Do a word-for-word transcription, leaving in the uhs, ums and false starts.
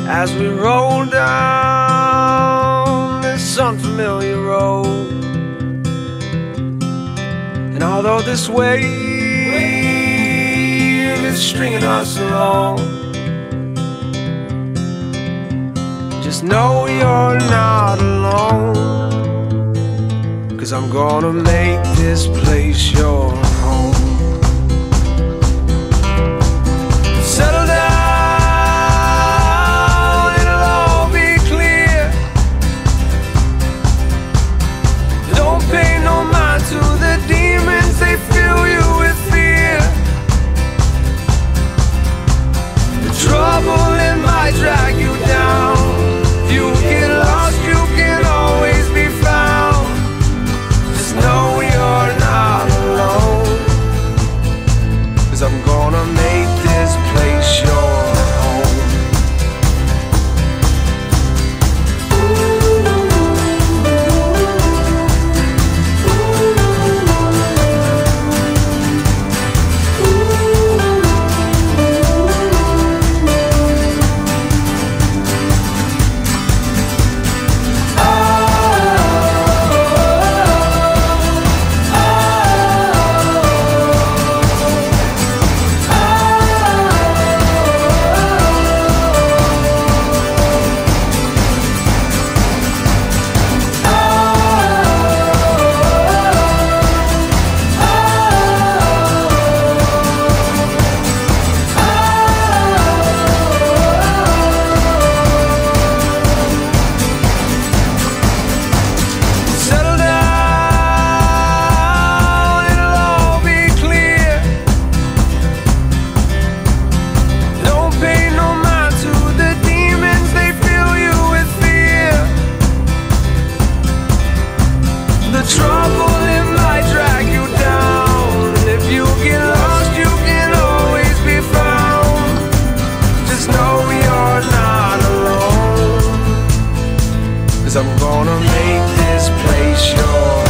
as we roll down this unfamiliar road. And although this wave is stringing us along, just know you're not alone, 'cause I'm gonna make this place your home. Settle down, it'll all be clear. Don't pay no mind to the demons, they fill you with fear. The trouble, it might drag you down. If you get lost, you can always be found. Just know you're not alone, 'cause I'm gonna make this place your home. The trouble, it might drag you down. If you get lost, you can always be found. Just know you're not alone, 'cause I'm gonna make this place yours.